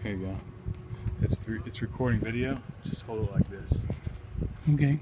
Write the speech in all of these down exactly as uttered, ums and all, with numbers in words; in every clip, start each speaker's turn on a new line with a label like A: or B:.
A: Here you go. It's it's recording video. Just hold it like this.
B: Okay.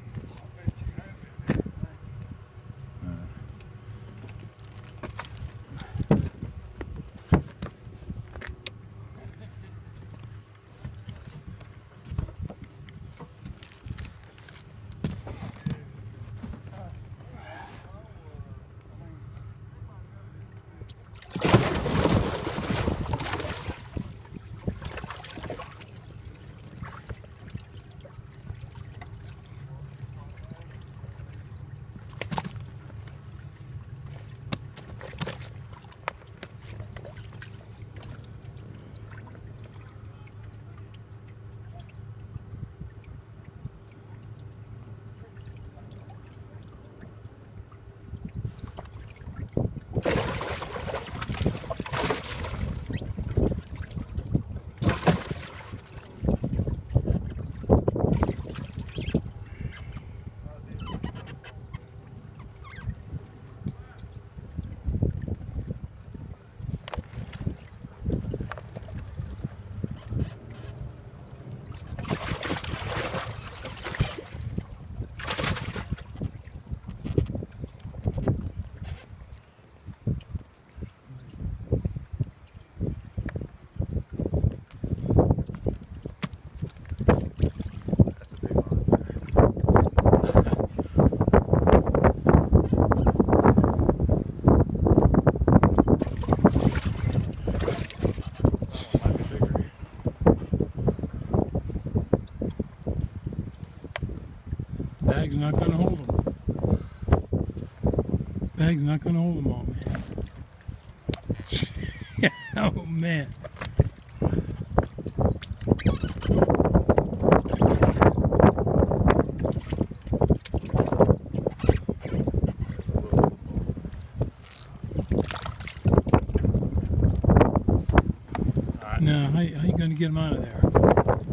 B: Bag's not going to hold them. Bag's not going to hold them all, man. Oh, man. Now, how, how you going to get them out of there?